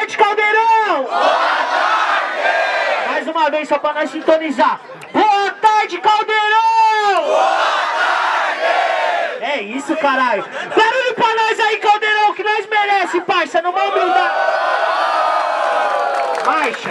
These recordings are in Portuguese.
tarde, Caldeirão! Boa tarde! Mais uma vez, só pra nós sintonizar. Boa tarde, Caldeirão! Boa tarde! É isso, caralho. Barulho pra nós aí, Caldeirão, que nós merece, parça. Não vai humildade. Marcha.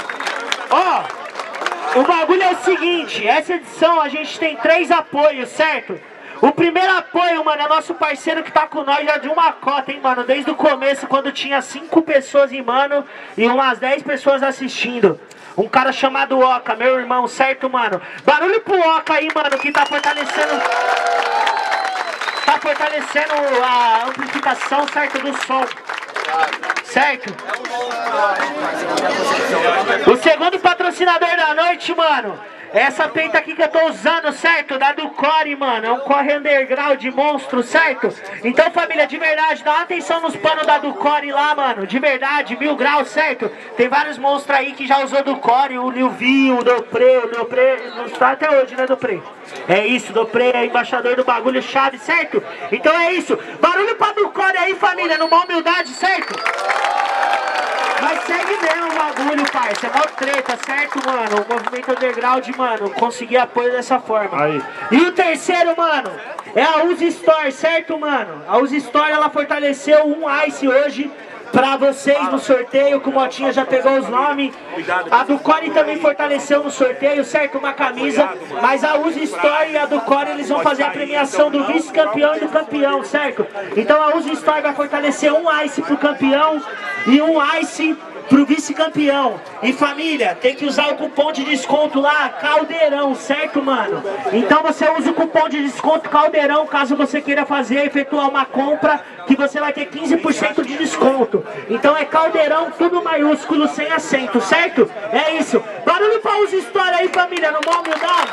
Ó, o bagulho é o seguinte. Essa edição a gente tem 3 apoios, certo? O primeiro apoio, mano, é nosso parceiro que tá com nós já de uma cota, hein, mano. Desde o começo, quando tinha 5 pessoas em mano e umas 10 pessoas assistindo. Um cara chamado Oca, meu irmão, certo, mano? Barulho pro Oca aí, mano, que tá fortalecendo a amplificação, certo, do som. Certo? O segundo patrocinador da noite, mano, essa peita aqui que eu tô usando, certo? Da do Core, mano. É um Core underground de monstro, certo? Então, família, de verdade, dá uma atenção nos panos da do Core lá, mano. De verdade, 1000 graus, certo? Tem vários monstros aí que já usou do Core. O Nilvi, o Dopré. O Dopré não está até hoje, né, Dopré? É isso, Dopré é embaixador do bagulho chave, certo? Então é isso. Barulho pra do Core aí, família, numa humildade, certo? Mas segue mesmo o bagulho, parça. É mó treta, certo, mano? O movimento underground, mano, conseguir apoio dessa forma. Aí. E o terceiro, mano, é a Uzi Store, certo, mano? A Uzi Store, ela fortaleceu um Ice hoje pra vocês no sorteio, que o Motinha já pegou os nomes. A do Core também fortaleceu no sorteio, certo? Uma camisa. Mas a Uzi Store e a do Core, eles vão fazer a premiação do vice-campeão e do campeão, certo? Então a Uzi Store vai fortalecer um Ice pro campeão e um Ice pro vice-campeão. E família, tem que usar o cupom de desconto lá, Caldeirão, certo, mano? Então você usa o cupom de desconto Caldeirão, caso você queira fazer, efetuar uma compra, que você vai ter 15% de desconto. Então é Caldeirão, tudo maiúsculo, sem acento, certo? É isso. Barulho pra Uzi História aí, família, no mó humildade.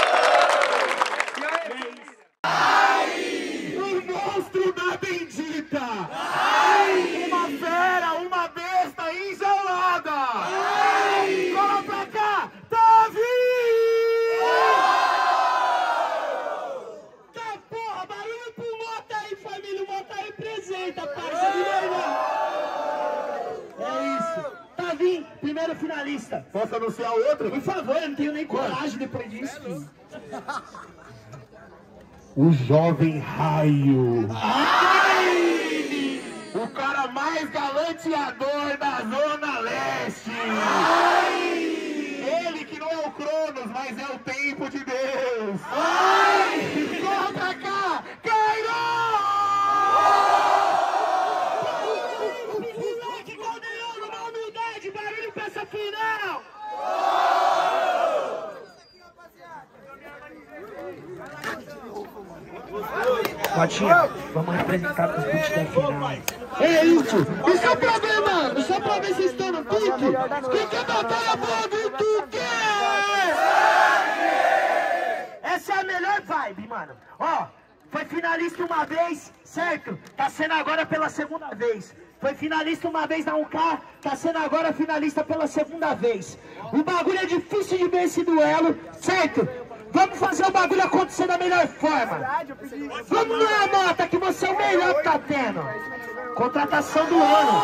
Ai! O monstro da bendita! Ai! Uma fera, uma besta enjaulada! Ai! Cola pra cá! Tavi! Tá porra, barulho pro Mota aí, família! O Mota representa, parça de verdade! É isso! Tavi, primeiro finalista! Posso anunciar o outro? Por favor, eu não tenho nem coragem depois disso. O Jovem Raio. Ai! O cara mais galanteador da Zona Leste. Ai! Ele que não é o Cronos, mas é o tempo de Deus. Ai! Corra pra cá! Cairão! Moleque Caldeirão, numa humildade, barulho pra essa final! Motinha, vamos representar os beats da final. É isso! E só pra ver, mano, só pra ver se vocês estão no pique, quem quer batalha boa do Tuque? Essa é a melhor vibe, mano. Ó, foi finalista uma vez, certo? Tá sendo agora pela segunda vez. Foi finalista uma vez na 1K, tá sendo agora finalista pela segunda vez. O bagulho é difícil de ver esse duelo, certo? Vamos fazer o bagulho acontecer da melhor forma. Vamos lá, Mota, que você é o melhor que tá tendo. Contratação do ano.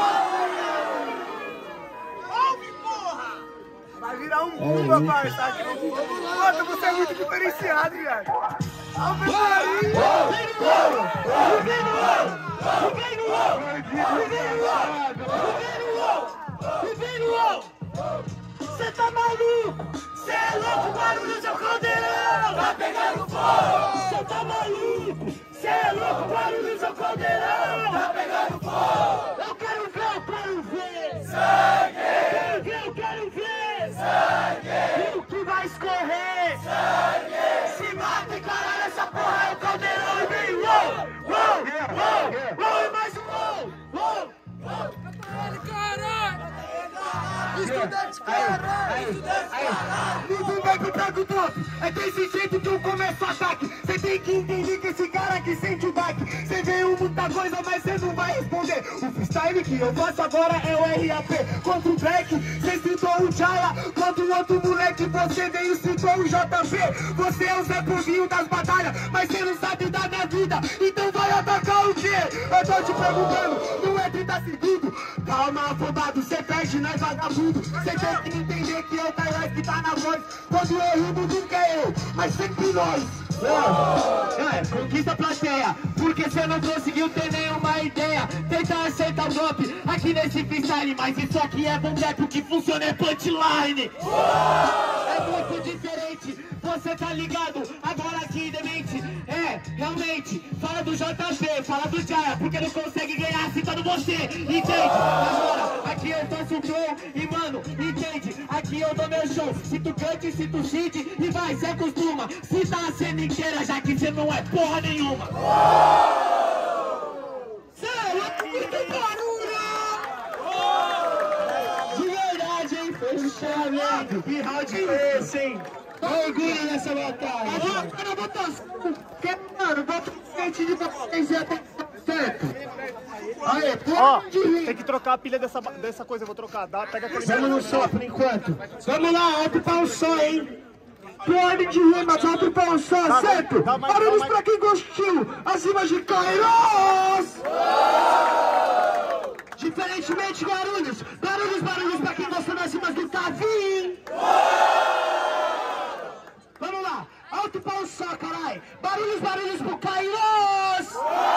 Vai virar um mundo, rapaz, tá aqui. Mota, você é muito diferenciado, viado. Você tá maluco? Cê é louco, barulho seu caldeirão! Tá pegando fogo! Cê tá maluco? Cê é louco, barulho seu caldeirão! Tá pegando fogo! Eu quero ver! Sangue! Eu quero ver! Sangue! E o que vai escorrer? Sangue! Se mata e caralho, essa porra é o caldeirão! E vem uou! E mais um uou! Estudante, caralho! Estudante, caralho! Ninguém vai comprar do top. É desse jeito que eu começo o ataque. Cê tem que entender que esse cara aqui sente o baque. Cê veio muita coisa, mas cê não vai responder. O freestyle que eu faço agora é o RAP. Contra o Black, cê citou o Jaya. Contra o outro moleque que você veio citou o JV. Você é o Zé Povinho das batalhas, mas você não sabe da minha vida. Então vai atacar o quê? Eu tô te perguntando, não é 30 segundos. Calma, afobado, cê perde, nós vagabundo. Cê tem que entender que é o Kairos que tá na voz. Quando eu rimo, nunca é eu, mas sempre nós. Conquista a plateia, porque cê não conseguiu ter nenhuma ideia. Tenta aceitar o golpe aqui nesse freestyle, mas isso aqui é bom rap, o que funciona é punchline. É muito diferente, você tá ligado? Agora aqui, demente, realmente, fala do JV, fala do Jaya, porque não consegue ganhar citando você, entende? Agora, aqui eu faço o show e mano, entende? Aqui eu dou meu show, se tu cante, se tu cite e vai, se acostuma. Cita a cena inteira, já que você não é porra nenhuma. Sério, muito barulho! De verdade, hein? Fechamento! Que round é esse, hein? Orgulho nessa batalha! Agora votação! Mano, bota frente de vocês e até certo! Aí, ó, tem que trocar a pilha dessa coisa, eu vou trocar. Pega aquele. Vamos no som por enquanto! Vamos lá, alto para o som, hein? Plano de rimas, alto para o som, certo? Barulhos pra quem gostou! As rimas de Kairos! Diferentemente, barulhos! Barulhos pra quem gostou das rimas do Tavim! Vamos lá! Alto para o som, carai! Barulhos pro Kairos!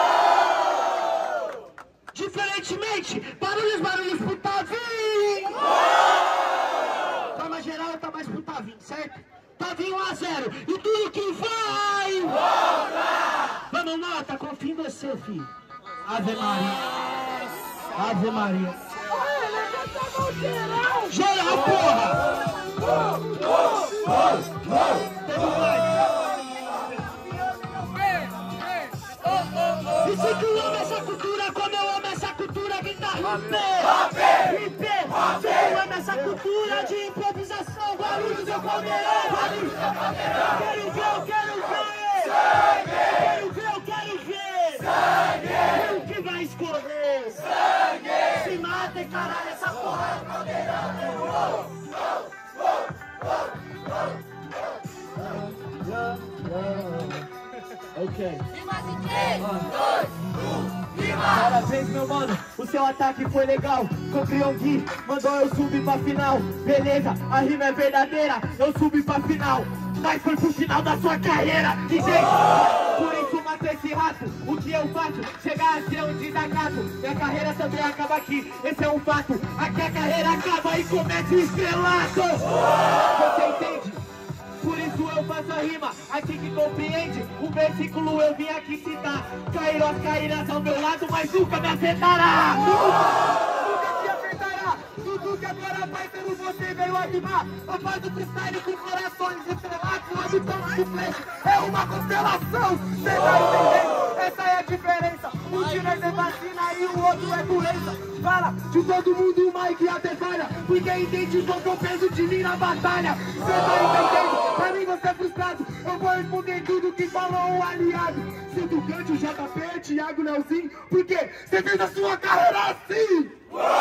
Diferentemente, barulhos pro Tavim! Forma geral, tá mais pro Tavim, certo? Tavim 1 a 0. E tudo que vai! Vamos, nota, confio em você, filho. Ave Maria. Ave Maria. Geral, porra! E se tu ama essa cultura, como eu amo essa cultura, grita IP! Se tu ama essa cultura de improvisação, Guarulhos eu comerei! Quero ver! Quero ver! Sangue! O que vai escorrer? Sangue! Se mata, caralho, essa porra é caldeirão! Ok. Parabéns, meu mano, o seu ataque foi legal. Copiou Gui, mandou eu subir pra final. Beleza, a rima é verdadeira, eu subi pra final. Mas foi pro final da sua carreira. E gente, por isso matei esse rato. O que eu faço? Chegar a ser um desacato. Minha carreira também acaba aqui, esse é um fato. Aqui a carreira acaba e começa o estrelato. Você entende? Por isso eu faço a rima, aqui que compreende. O versículo eu vim aqui citar. Kairos cairás ao meu lado, mas nunca me afetará. Nunca te afetará. Tudo que agora vai pelo você veio animar. Eu faço freestyle com corações estrelados. Habitamos de flecha, é uma constelação. Cê tá entendendo? Essa é a diferença. Um tiro é vacina e o outro é doença. Fala de todo mundo, o Mike até falha. Porque identificou o peso de mim na batalha. Cê tá entendendo? Pra mim você é frustrado. Eu vou responder tudo que falou o aliado. Se tu cante o JP, Thiago, Nelzinho. Porque você fez a sua carreira assim.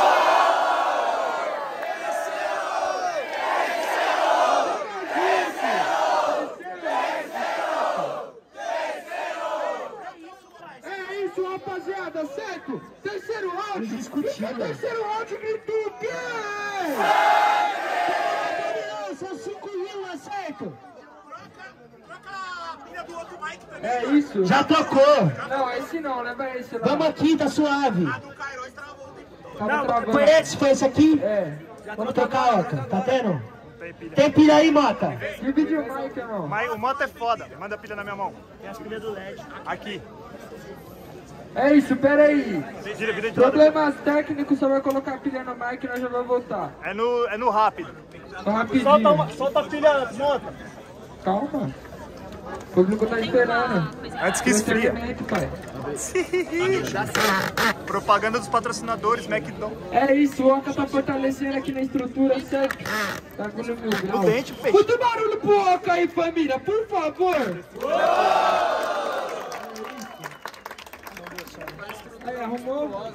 É isso, rapaziada, certo? Terceiro round. Terceiro round gritou o quê? São 5 rimas, certo? Troca a pilha do outro Mike também. É isso. Já tocou. Não, esse não, leva esse lá. Vamos aqui, tá suave. A do Kairos travou. Tava travando. Foi esse aqui? É. Vamos tocar, Oca. Tá tendo? Tem pilha aí, Mota? Divide o mic, irmão. Mas o moto é foda. Manda a pilha na minha mão. Tem as pilhas do LED. Aqui. É isso, pera aí. Vira de lado. Problemas técnicos, só vai colocar a pilha no mic e nós já vamos voltar. É no rápido. Só rapidinho. Solta a pilha, monta. Calma. O público tá esperando. Antes que esfria. Pai. Propaganda dos patrocinadores, McDonald's. É isso, o Oca tá fortalecendo aqui na estrutura, certo? Tá vindo mil No graus. dente, peixe. Muito barulho pro Oca aí, família, por favor. Aí, arrumou?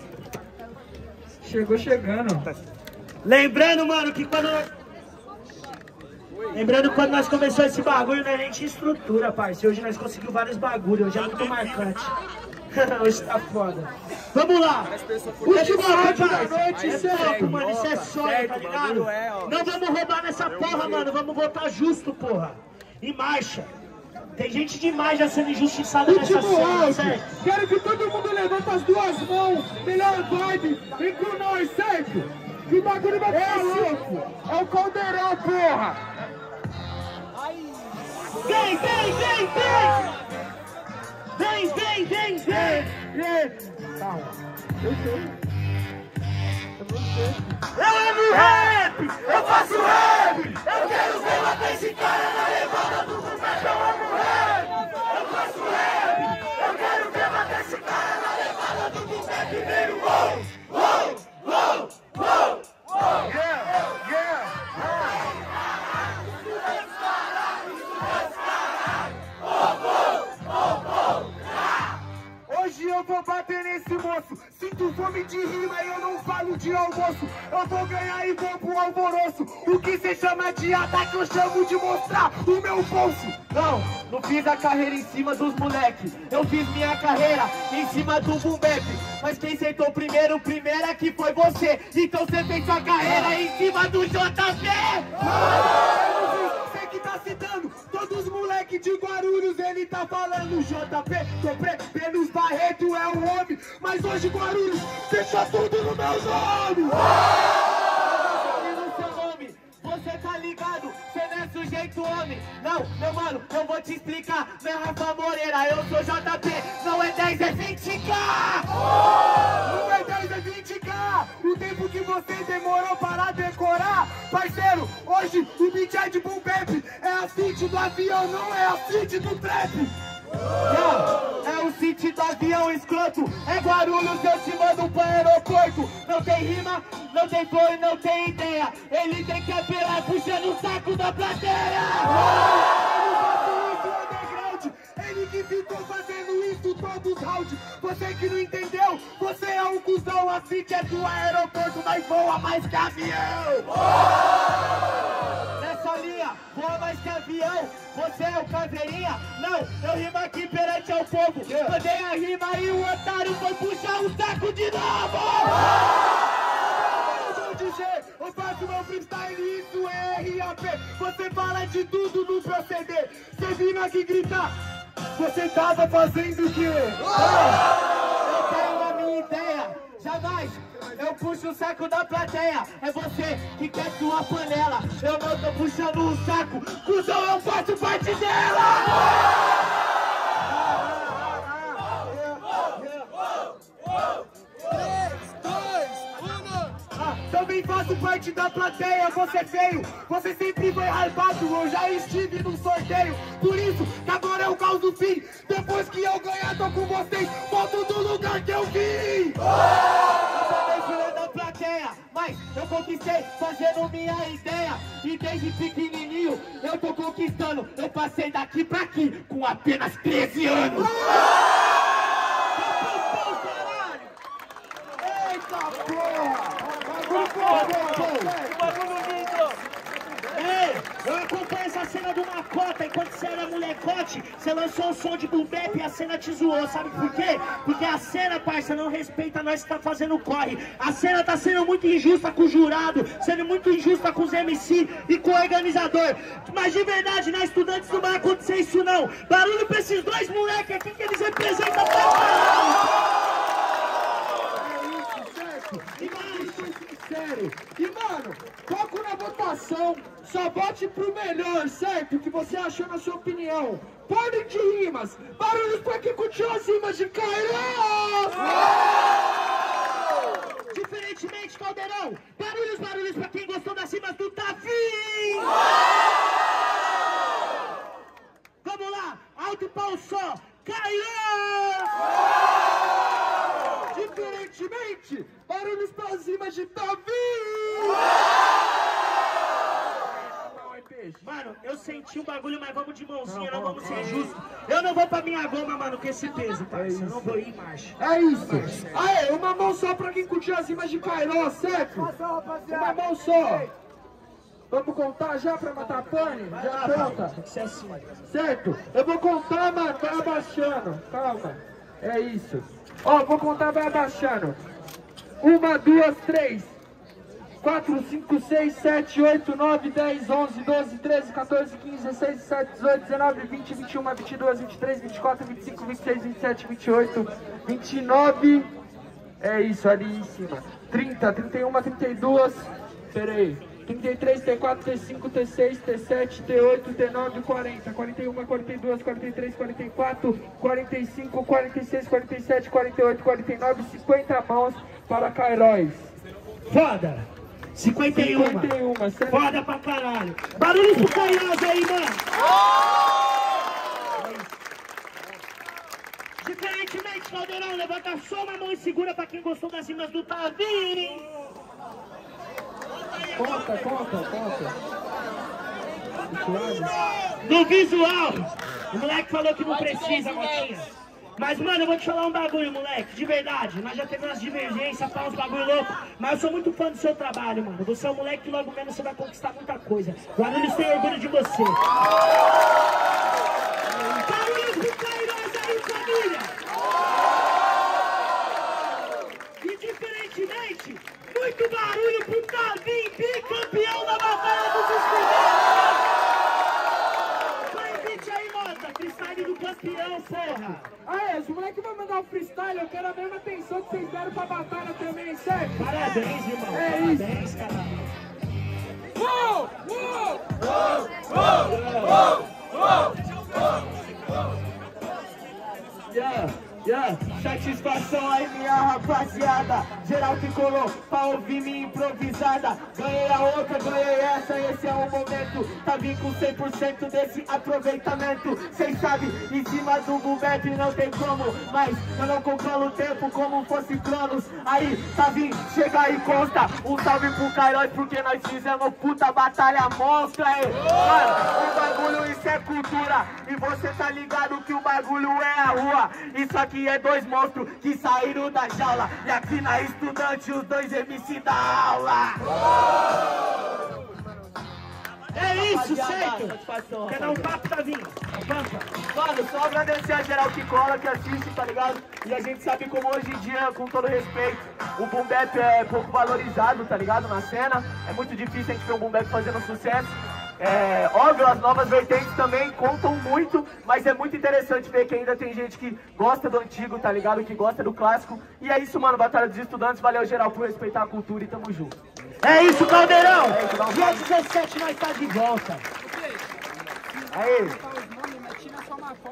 Chegou chegando. Lembrando, mano, que quando... Lembrando quando nós começamos esse bagulho, nós nem tinha estrutura, parceiro. Hoje nós conseguimos vários bagulhos, hoje é muito marcante. Hoje tá foda. Vamos lá! Última round da noite, isso é louco, mano. Isso é sonho, tá ligado? Não vamos roubar nessa porra, mano. Vamos votar justo, porra. Em marcha. Tem gente demais já sendo injustiçada nessa cena, certo? Quero que todo mundo levante as duas mãos. Melhor vibe. Vem com nós, certo? Que o bagulho vai ficar louco. É o caldeirão, porra. Vem, vem, vem, vem! Vem, vem, vem, vem! Calma. Eu amo rap! Eu faço rap! Eu quero ver bater esse cara na levada do boom-bap. Eu amo rap! Eu faço rap! Eu quero ver bater esse cara na levada do boom-bap. Primeiro, uou, uou, uou, uou, uou. Yeah, yeah. Hoje eu vou bater nesse moço. Sinto fome de rima e eu não falo de almoço. Eu vou ganhar e vou pro alvoroço. O que cê chama de ataque eu chamo de mostrar o meu bolso. Não fiz a carreira em cima dos moleque. Eu fiz minha carreira em cima do boom bap. Mas quem sentou primeiro aqui foi você. Então você fez sua carreira em cima do JP. Você que tá citando todos os moleque de Guarulhos, ele tá falando JP, tô pelos Barreto é o homem, mas hoje Guarulhos fecha tudo no meu nome. No seu nome, você tá ligado, você não é sujeito homem. Não, meu mano, eu vou te explicar, não é Rafa Moreira, eu sou JP, não é 10, é 20k. Não é 10, é 20k. O tempo que você demorou para decorar, parceiro, hoje o beat é de boom bap. É a city do avião, não é a city do trap. É o city do avião escroto. É Guarulhos, eu te mando pro aeroporto. Não tem rima, não tem flor e não tem ideia. Ele tem que apelar puxando o saco da plateia. Ele que ficou fazendo isso todos os rounds. Você que não entendeu, você é um cuzão. A city é do aeroporto, mas voa mais que avião. Nessa linha, voa mais que avião. Você é o caveirinha? Não, eu rimo aqui perante ao povo. Mandei a rima e o otário foi puxar o saco de novo. Eu faço meu freestyle, isso é RAP. Você fala de tudo no proceder. Você vindo aqui gritar, você tava fazendo o quê? Eu tenho a minha ideia, jamais eu puxo o saco da plateia. É você que quer sua panela, eu não tô puxando o saco, cuzão, eu faço parte dela. Também faço parte da plateia, você feio. Você sempre foi hypado, eu já estive num sorteio. Por isso, que agora eu causo o fim. Depois que eu ganhar, tô com vocês, volto do lugar que eu vim. Eu também fui da plateia, mas eu conquistei fazendo minha ideia. E desde pequenininho, eu tô conquistando. Eu passei daqui pra aqui, com apenas 13 anos. Eita porra! Ei, eu acompanho essa cena do Macota. Enquanto você era molecote, você lançou o som de boom bap e a cena te zoou. Sabe por quê? Porque a cena, parça, não respeita nós que tá fazendo corre. A cena tá sendo muito injusta com o jurado, sendo muito injusta com os MC e com o organizador. Mas de verdade, na Estudantes não vai acontecer isso não. Barulho pra esses dois moleques aqui que eles representam pra caralho. E mano, foco na votação, só vote pro melhor, certo? O que você achou na sua opinião. Ordem de rimas, barulhos pra quem curtiu as rimas de Cairão! Diferentemente, Caldeirão, barulhos pra quem gostou das rimas do Tavinho! Vamos lá, alto e pau só, Cairão! Diferentemente, barulhos pra cima de Davi! Mano, eu senti o bagulho, mas vamos de mãozinha, não vamos ser justos. Eu não vou pra minha goma, mano, com esse peso, parça. Eu não vou ir em marcha. É isso. Aê, uma mão só pra quem curtiu as rimas de Cairó, certo? Uma mão só. Vamos contar já pra matar a pane? Já conta? Certo? Eu vou contar, mano, vai abaixando. Calma. É isso. Ó, vou contar, vai abaixando. 1, 2, 3, 4, 5, 6, 7, 8, 9, 10, 11, 12, 13, 14, 15, 16, 17, 18, 19, 20, 21, 22, 23, 24, 25, 26, 27, 28, 29. É isso, ali em cima. 30, 31, 32. Pera aí. 33, T4, T5, T6, T7, T8, T9, 40, 41, 42, 43, 44, 45, 46, 47, 48, 49, 50 mãos para Kairos. Foda! 51, certo? Foda pra caralho! Barulho pro Kairos aí, mano! Diferentemente, Caldeirão, levanta só uma mão e segura pra quem gostou das rimas do Tavini! Conta. No visual, o moleque falou que não precisa, Motinha. Mas, mano, eu vou te falar um bagulho, moleque, de verdade. Nós já temos umas divergências, uns bagulho louco. Mas eu sou muito fã do seu trabalho, mano. Você é um moleque que logo menos você vai conquistar muita coisa. Guarulhos tem orgulho de você. Barulhos pro Kairos aí, família! E diferentemente, muito barulho pro Tavim, bicampeão da Batalha dos Escudeiros! Põe o beat aí, moça, freestyle do campeão, porra! Aê, os moleques vão mandar um freestyle, eu quero a mesma atenção que vocês deram pra batalha também, certo? Parabéns, irmão! É Parabéns, isso! caralho! Satisfação aí, minha rapaziada. Geral que colou pra ouvir minha improvisada. Ganhei a outra, ganhei essa, esse é o momento. Tá vindo com 100% desse aproveitamento. Cês sabem, em cima do boom-bap não tem como. Mas eu não controlo o tempo como fosse Cronos. Aí, tá vindo, chega e consta. Um salve pro Kairos porque nós fizemos puta batalha monstra aí. Mano, o bagulho isso é cultura. E você tá ligado que o bagulho é a rua. Isso aqui é dois monstros que saíram da jaula. E aqui na Estudante os dois MC da aula. É isso, certo? Quer dar um papo, Tavinho? Mano, só agradecer a geral que cola, que assiste, tá ligado? E a gente sabe como hoje em dia, com todo respeito, o boom bap é pouco valorizado, tá ligado? Na cena. É muito difícil a gente ver um boom bap fazendo sucesso. É, óbvio, as novas vertentes também contam muito, mas é muito interessante ver que ainda tem gente que gosta do antigo, tá ligado? Que gosta do clássico. E é isso, mano, Batalha dos Estudantes, valeu geral por respeitar a cultura e tamo junto. É isso, Caldeirão! Dia 17 nós tá de volta. Aí.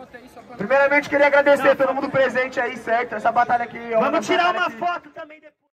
Primeiramente queria agradecer a todo mundo presente aí, certo? Essa batalha aqui... Vamos tirar uma foto também depois.